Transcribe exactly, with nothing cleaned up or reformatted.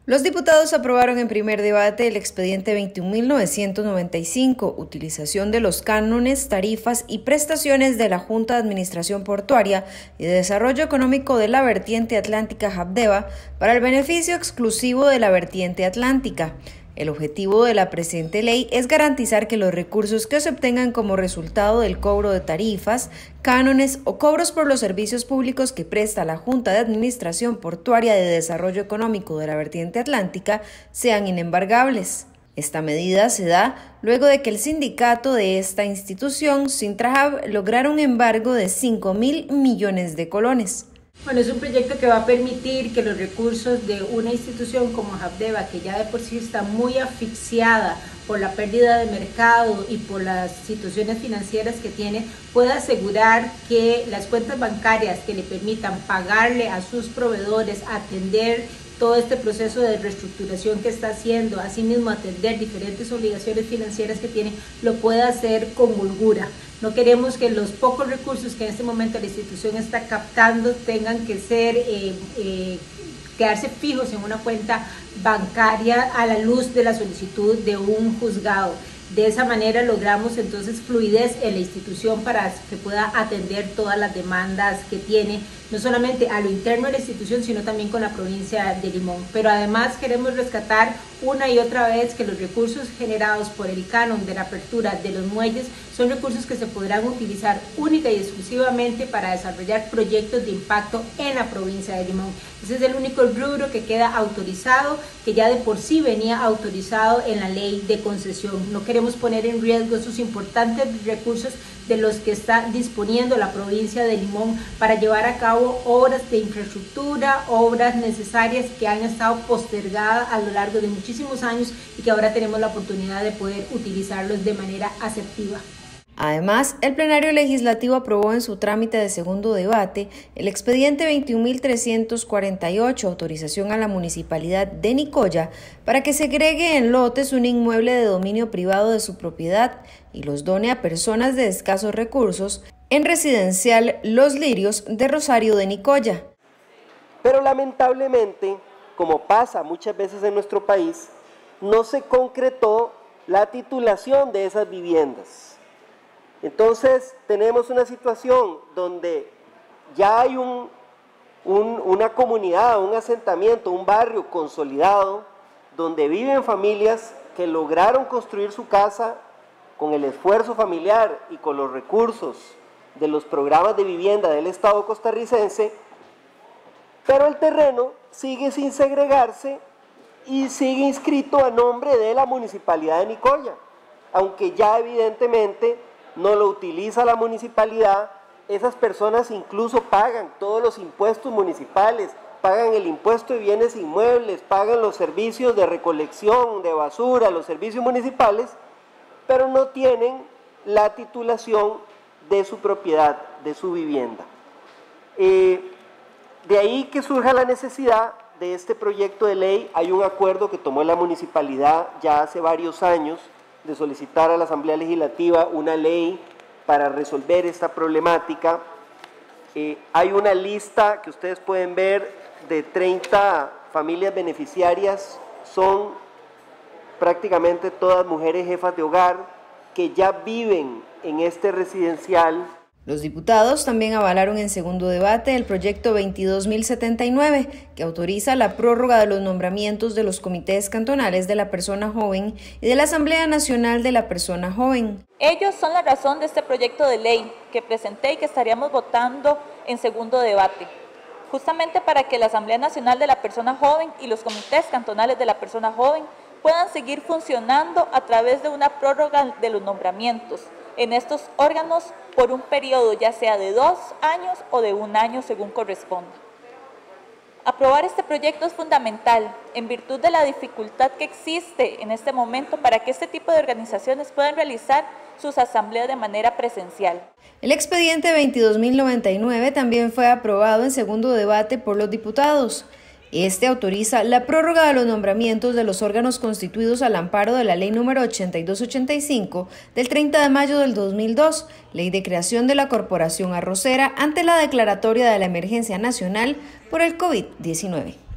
Los diputados aprobaron en primer debate el expediente veintiún mil novecientos noventa y cinco, utilización de los cánones, tarifas y prestaciones de la Junta de Administración Portuaria y de Desarrollo Económico de la Vertiente Atlántica Habdeba para el beneficio exclusivo de la Vertiente Atlántica. El objetivo de la presente ley es garantizar que los recursos que se obtengan como resultado del cobro de tarifas, cánones o cobros por los servicios públicos que presta la Junta de Administración Portuaria de Desarrollo Económico de la Vertiente Atlántica sean inembargables. Esta medida se da luego de que el sindicato de esta institución, Sintrahab, lograra un embargo de cinco mil millones de colones. Bueno, es un proyecto que va a permitir que los recursos de una institución como Habdeba, que ya de por sí está muy asfixiada por la pérdida de mercado y por las situaciones financieras que tiene, pueda asegurar que las cuentas bancarias que le permitan pagarle a sus proveedores, atender todo este proceso de reestructuración que está haciendo, asimismo atender diferentes obligaciones financieras que tiene, lo pueda hacer con holgura. No queremos que los pocos recursos que en este momento la institución está captando tengan que ser, eh, eh, quedarse fijos en una cuenta bancaria a la luz de la solicitud de un juzgado. De esa manera logramos entonces fluidez en la institución para que pueda atender todas las demandas que tiene, no solamente a lo interno de la institución, sino también con la provincia de Limón. Pero además queremos rescatar una y otra vez que los recursos generados por el canon de la apertura de los muelles son recursos que se podrán utilizar única y exclusivamente para desarrollar proyectos de impacto en la provincia de Limón. Ese es el único rubro que queda autorizado, que ya de por sí venía autorizado en la ley de concesión. No queremos poner en riesgo esos importantes recursos de los que está disponiendo la provincia de Limón para llevar a cabo obras de infraestructura, obras necesarias que han estado postergadas a lo largo de muchísimos años y que ahora tenemos la oportunidad de poder utilizarlos de manera asertiva. Además, el plenario legislativo aprobó en su trámite de segundo debate el expediente veintiún mil trescientos cuarenta y ocho, autorización a la municipalidad de Nicoya para que segregue en lotes un inmueble de dominio privado de su propiedad y los done a personas de escasos recursos en residencial Los Lirios de Rosario de Nicoya. Pero lamentablemente, como pasa muchas veces en nuestro país, no se concretó la titulación de esas viviendas. Entonces tenemos una situación donde ya hay un, un, una comunidad, un asentamiento, un barrio consolidado, donde viven familias que lograron construir su casa con el esfuerzo familiar y con los recursos de los programas de vivienda del Estado costarricense, pero el terreno sigue sin segregarse y sigue inscrito a nombre de la Municipalidad de Nicoya, aunque ya evidentemente no lo utiliza la municipalidad. Esas personas incluso pagan todos los impuestos municipales, pagan el impuesto de bienes inmuebles, pagan los servicios de recolección de basura, los servicios municipales, pero no tienen la titulación de su propiedad, de su vivienda. Eh, de ahí que surja la necesidad de este proyecto de ley. Hay un acuerdo que tomó la municipalidad ya hace varios años de solicitar a la Asamblea Legislativa una ley para resolver esta problemática. Eh, hay una lista que ustedes pueden ver de treinta familias beneficiarias, son prácticamente todas mujeres jefas de hogar que ya viven en este residencial. Los diputados también avalaron en segundo debate el proyecto veintidós mil setenta y nueve, que autoriza la prórroga de los nombramientos de los comités cantonales de la persona joven y de la Asamblea Nacional de la Persona Joven. Ellos son la razón de este proyecto de ley que presenté y que estaríamos votando en segundo debate, justamente para que la Asamblea Nacional de la Persona Joven y los comités cantonales de la persona joven puedan seguir funcionando a través de una prórroga de los nombramientos en estos órganos por un periodo ya sea de dos años o de un año según corresponda. Aprobar este proyecto es fundamental en virtud de la dificultad que existe en este momento para que este tipo de organizaciones puedan realizar sus asambleas de manera presencial. El expediente veintidós mil noventa y nueve también fue aprobado en segundo debate por los diputados. Este autoriza la prórroga de los nombramientos de los órganos constituidos al amparo de la Ley número ochenta y dos ochenta y cinco del treinta de mayo del dos mil dos, Ley de creación de la Corporación Arrocera ante la declaratoria de la emergencia nacional por el COVID diecinueve.